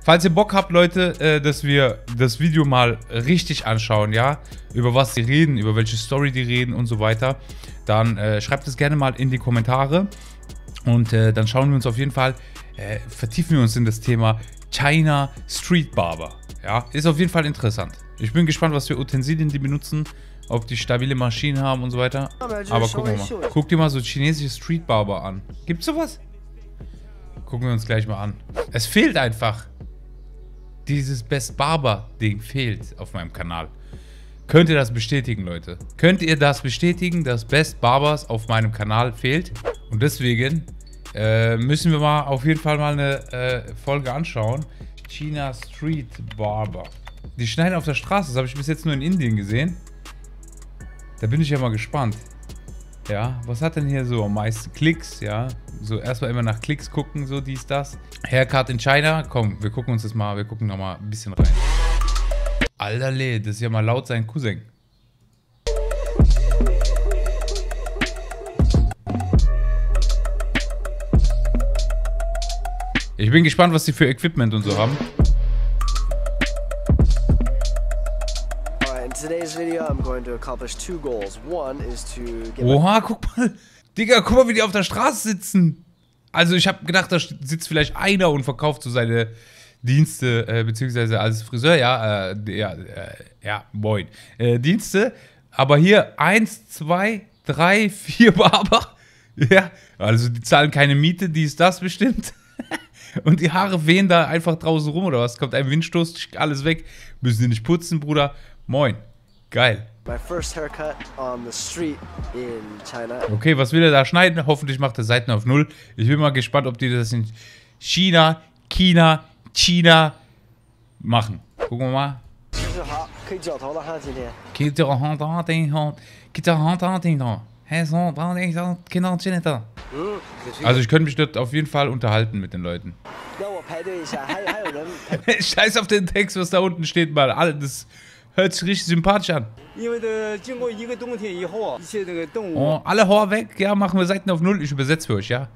Falls ihr Bock habt, Leute, dass wir das Video mal richtig anschauen, ja, über was die reden, über welche Story die reden und so weiter, dann schreibt es gerne mal in die Kommentare und dann schauen wir uns auf jeden Fall, vertiefen wir uns in das Thema China Street Barber. Ja, ist auf jeden Fall interessant. Ich bin gespannt, was für Utensilien die benutzen, ob die stabile Maschinen haben und so weiter. Aber gucken wir mal. Guck dir mal so chinesische Street Barber an. Gibt's sowas? Gucken wir uns gleich mal an. Es fehlt einfach. Dieses Best Barber Ding fehlt auf meinem Kanal. Könnt ihr das bestätigen, Leute? Könnt ihr das bestätigen, dass Best Barbers auf meinem Kanal fehlt? Und deswegen müssen wir mal auf jeden Fall mal eine Folge anschauen. China Street Barber. Die schneiden auf der Straße. Das habe ich bis jetzt nur in Indien gesehen. Da bin ich ja mal gespannt. Ja, was hat denn hier so am meisten Klicks? Ja, so erstmal immer nach Klicks gucken, so dies, das. Haircut in China. Komm, wir gucken uns das mal, wir gucken nochmal ein bisschen rein. Alterle, das ist ja mal laut sein Cousin. Ich bin gespannt, was die für Equipment und so haben. Oha, guck mal. Digga, guck mal, wie die auf der Straße sitzen. Also ich habe gedacht, da sitzt vielleicht einer und verkauft so seine Dienste, beziehungsweise als Friseur, ja, moin. Dienste, aber hier 1, 2, 3, 4 Barber. Ja, also die zahlen keine Miete, die ist das bestimmt. Und die Haare wehen da einfach draußen rum oder was? Kommt ein Windstoß, alles weg. Müssen die nicht putzen, Bruder? Moin. Geil. Okay, was will er da schneiden? Hoffentlich macht er Seiten auf 0. Ich bin mal gespannt, ob die das in China machen. Gucken wir mal. Also ich könnte mich dort auf jeden Fall unterhalten mit den Leuten. Scheiß auf den Text, was da unten steht, mal. Das hört sich richtig sympathisch an. Oh, alle Haare weg, ja, machen wir Seiten auf 0. Ich übersetze für euch, ja.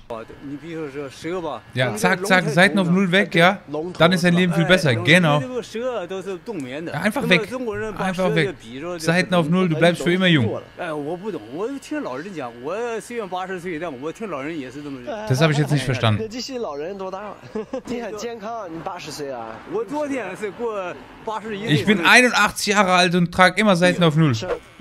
Ja, zack, zack, Seiten auf 0 weg, ja. Dann ist dein Leben viel besser, genau. Ja, einfach weg. Einfach weg. Seiten auf 0, du bleibst für immer jung. Das habe ich jetzt nicht verstanden. Ich bin 81 Jahre alt und trage immer Seiten auf 0.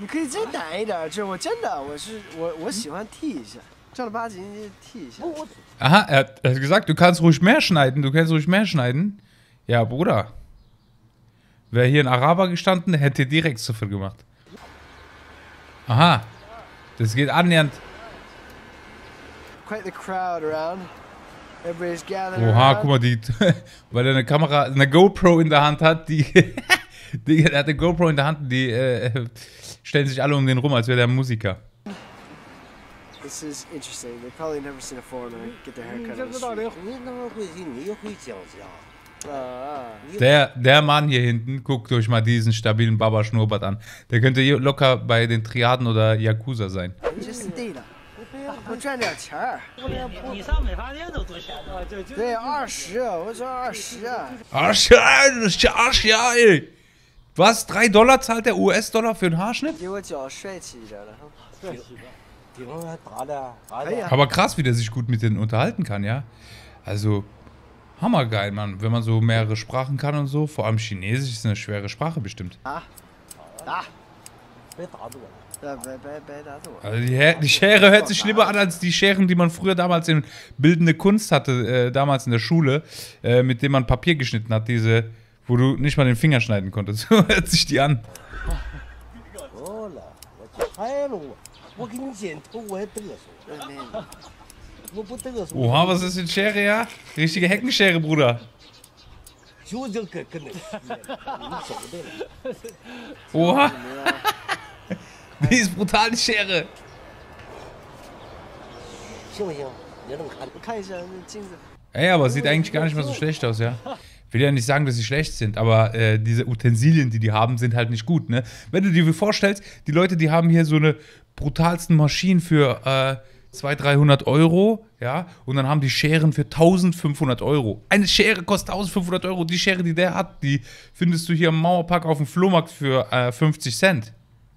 Aha, er hat gesagt, du kannst ruhig mehr schneiden. Du kannst ruhig mehr schneiden. Ja, Bruder. Wäre hier ein Araber gestanden, hätte direkt so viel gemacht. Aha. Das geht annähernd. Oha, guck mal, weil er eine Kamera, eine GoPro in der Hand hat, er hat eine GoPro in der Hand, die stellen sich alle um den rum, als wäre der Musiker. This is interesting. They've probably never seen a foreigner get their haircut on the street. Der Mann hier hinten, guckt euch mal diesen stabilen Baba-Schnurrbart an. Der könnte hier locker bei den Triaden oder Yakuza sein. Arsch, ja, ey. Was? $3 zahlt der US-Dollar für einen Haarschnitt? Aber krass, wie der sich gut mit denen unterhalten kann, ja. Also, hammergeil, Mann. Wenn man so mehrere Sprachen kann und so. Vor allem Chinesisch ist eine schwere Sprache bestimmt. Also die Schere hört sich schlimmer an als die Scheren, die man früher damals in bildende Kunst hatte, damals in der Schule, mit denen man Papier geschnitten hat. Diese, wo du nicht mal den Finger schneiden konntest. So hört sich die an. Oha, was ist denn Schere, ja? Richtige Heckenschere, Bruder. Oha. Die ist brutal, die Schere. Ey, aber sieht eigentlich gar nicht mal so schlecht aus, ja. Ich will ja nicht sagen, dass sie schlecht sind, aber diese Utensilien, die haben, sind halt nicht gut, ne? Wenn du dir vorstellst, die Leute, die haben hier so eine brutalsten Maschinen für 200, 300 Euro, ja, und dann haben die Scheren für 1500 Euro. Eine Schere kostet 1500 Euro. Die Schere, die der hat, die findest du hier im Mauerpark auf dem Flohmarkt für 50 Cent.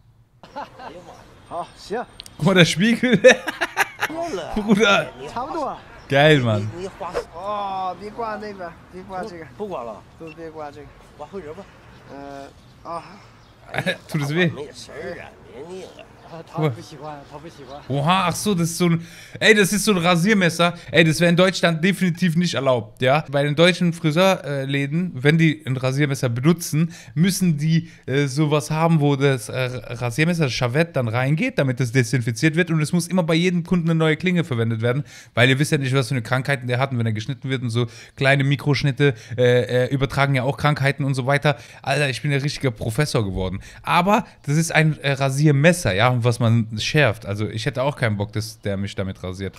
Oh, sicher. Guck mal, der Spiegel. Bruder. Geil, Mann. Oh, 别挂那个，别挂这个， 不管了， 都别挂这个。 我会人吧。 哦， Tut es weh? 没事儿啊，别拧了。 他不喜欢，他不喜欢。 Oha, ach so, das ist so ein. Ey, das ist so ein Rasiermesser. Ey, das wäre in Deutschland definitiv nicht erlaubt, ja. Bei den deutschen Friseurläden, wenn die ein Rasiermesser benutzen, müssen die sowas haben, wo das Rasiermesser, das Chavett, dann reingeht, damit das desinfiziert wird. Und es muss immer bei jedem Kunden eine neue Klinge verwendet werden, weil ihr wisst ja nicht, was für eine Krankheiten der hat. Und wenn er geschnitten wird und so kleine Mikroschnitte übertragen ja auch Krankheiten und so weiter. Alter, ich bin ein richtiger Professor geworden. Aber das ist ein Rasiermesser, ja, was man schärft. Also ich hätte auch keinen Bock, dass der mich damit rasiert.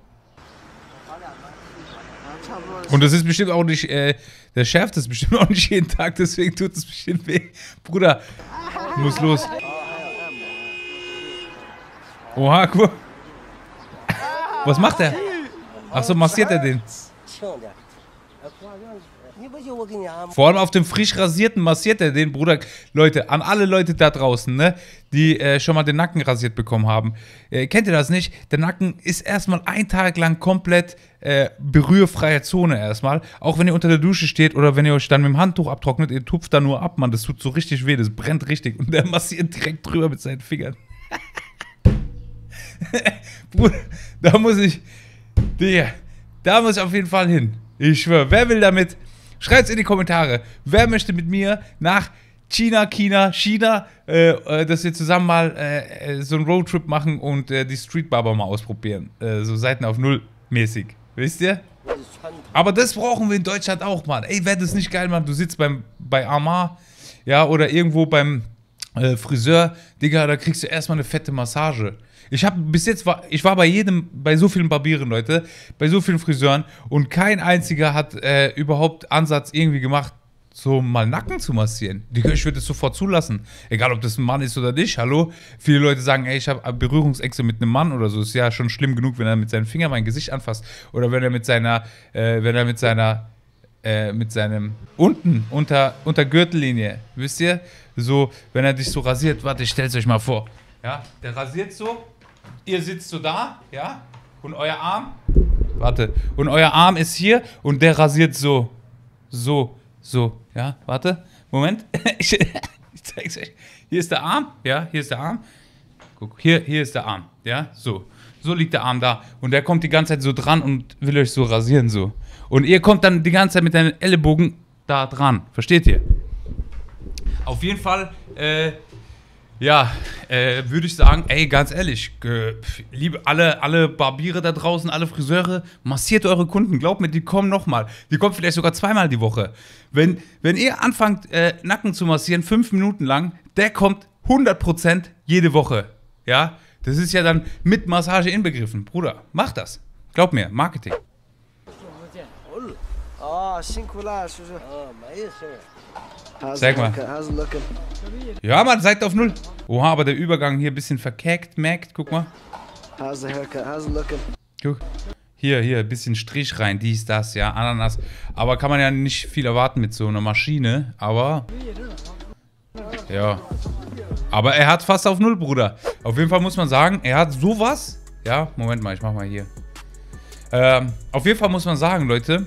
Und das ist bestimmt auch nicht, der schärft es bestimmt auch nicht jeden Tag, deswegen tut es bestimmt weh. Bruder, muss los. Oha, guck mal. Was macht er? Achso, massiert er den? 轻点。你不信我给你按摩？ Vor allem auf dem frisch rasierten massiert er den, Bruder. Leute, an alle Leute da draußen, ne, die schon mal den Nacken rasiert bekommen haben. Kennt ihr das nicht? Der Nacken ist erstmal einen Tag lang komplett berührfreie Zone erstmal. Auch wenn ihr unter der Dusche steht oder wenn ihr euch dann mit dem Handtuch abtrocknet, ihr tupft da nur ab, Mann. Das tut so richtig weh, das brennt richtig. Und der massiert direkt drüber mit seinen Fingern. Bruder, da muss ich auf jeden Fall hin. Ich schwöre, wer will damit? Schreibt's in die Kommentare. Wer möchte mit mir nach China, dass wir zusammen mal so einen Roadtrip machen und die Street Barber mal ausprobieren. So Seiten auf Null mäßig. Wisst ihr? Aber das brauchen wir in Deutschland auch, Mann. Ey, wäre das nicht geil, Mann? Du sitzt bei Amar, ja, oder irgendwo beim Friseur, Digga, da kriegst du erstmal eine fette Massage. Ich war bei so vielen Barbieren, Leute, bei so vielen Friseuren und kein einziger hat überhaupt Ansatz irgendwie gemacht, so mal Nacken zu massieren. Digga, ich würde es sofort zulassen. Egal, ob das ein Mann ist oder nicht, hallo? Viele Leute sagen, ey, ich habe Berührungsängste mit einem Mann oder so. Ist ja schon schlimm genug, wenn er mit seinem Finger mein Gesicht anfasst. Oder wenn er mit seinem unten, unter Gürtellinie, wisst ihr? So, wenn er dich so rasiert, warte, ich stell's euch mal vor. Ja, der rasiert so, ihr sitzt so da, ja, und euer Arm, und euer Arm ist hier und der rasiert so, ja, warte, Moment, ich zeig's euch. Hier ist der Arm, ja, hier ist der Arm, guck, hier ist der Arm, ja, so liegt der Arm da und der kommt die ganze Zeit so dran und will euch so rasieren, so. Und ihr kommt dann die ganze Zeit mit deinen Ellenbogen da dran, versteht ihr? Auf jeden Fall, würde ich sagen, ey, ganz ehrlich, liebe alle Barbiere da draußen, alle Friseure, massiert eure Kunden, glaubt mir, die kommen nochmal. Die kommen vielleicht sogar zweimal die Woche. Wenn ihr anfangt, Nacken zu massieren, 5 Minuten lang, der kommt 100% jede Woche. Ja, das ist ja dann mit Massage inbegriffen. Bruder, mach das. Glaub mir, Marketing. Oh, 辛苦了，叔叔。 没事儿。 Zeig mal. How's it looking? Ja, Mann, seid auf Null. Oha, aber der Übergang hier ein bisschen verkeckt, guck mal. How's the haircut? How's it looking? Guck. Hier, ein bisschen Strich rein, dies, das, ja, Ananas. Aber kann man ja nicht viel erwarten mit so einer Maschine, aber... Ja. Aber er hat fast auf Null, Bruder. Auf jeden Fall muss man sagen, er hat sowas... Ja, Moment mal, ich mach mal hier. Auf jeden Fall muss man sagen, Leute...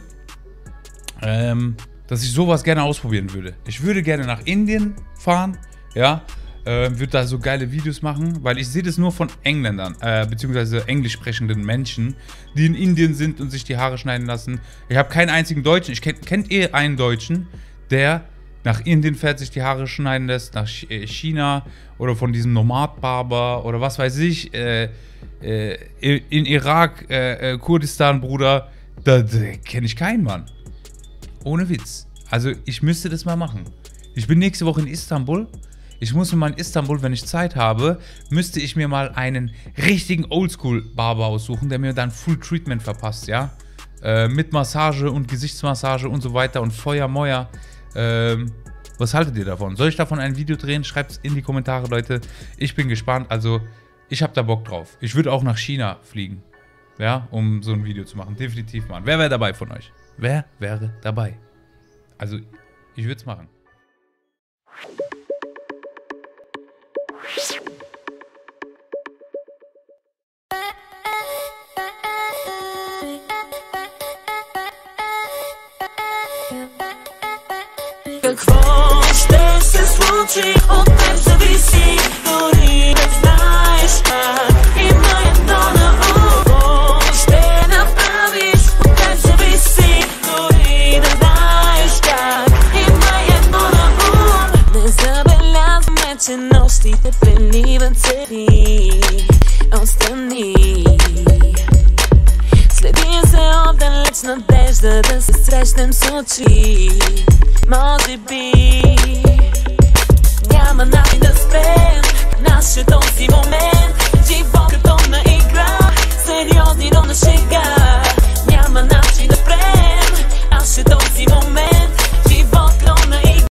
dass ich sowas gerne ausprobieren würde. Ich würde gerne nach Indien fahren, ja, würde da so geile Videos machen, weil ich sehe das nur von Engländern, beziehungsweise englisch sprechenden Menschen, die in Indien sind und sich die Haare schneiden lassen. Ich habe keinen einzigen Deutschen, kennt ihr einen Deutschen, der nach Indien fährt, sich die Haare schneiden lässt, nach China oder von diesem Nomad-Barber oder was weiß ich, in Irak, Kurdistan, Bruder, da kenne ich keinen, Mann. Ohne Witz. Also ich müsste das mal machen. Ich bin nächste Woche in Istanbul. Ich muss mir mal in Istanbul, wenn ich Zeit habe, müsste ich mir mal einen richtigen Oldschool-Barber aussuchen, der mir dann Full Treatment verpasst, ja. Mit Massage und Gesichtsmassage und so weiter und Feuermäuer. Was haltet ihr davon? Soll ich davon ein Video drehen? Schreibt es in die Kommentare, Leute. Ich bin gespannt. Also Ich habe da Bock drauf. Ich würde auch nach China fliegen. Ja, um so ein Video zu machen. Definitiv machen. Wer wäre dabei von euch? Wer wäre dabei? Also, ich würde es machen. Какво ще се случи от теб зависи, дори не знаеш как. Има едно на ум, какво ще направиш, от теб зависи, дори не знаеш как. Има едно на ум. Не забелязваме, че нощите преливат цели отстрани. Следи се отдалеч надежда да се срещнем с очи. Може би няма начин да спрем нашето си момент.